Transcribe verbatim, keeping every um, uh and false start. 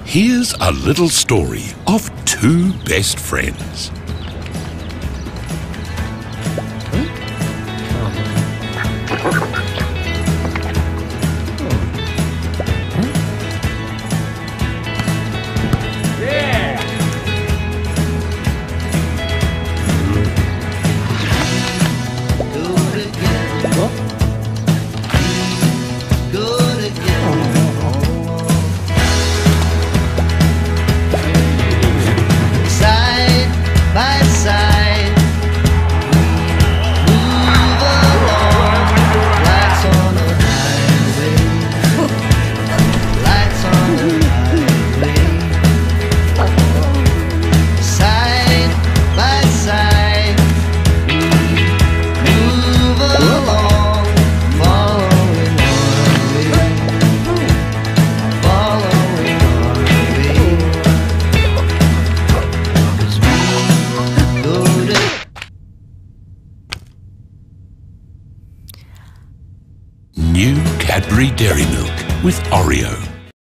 Here's a little story of two best friends. New Cadbury Dairy Milk with Oreo.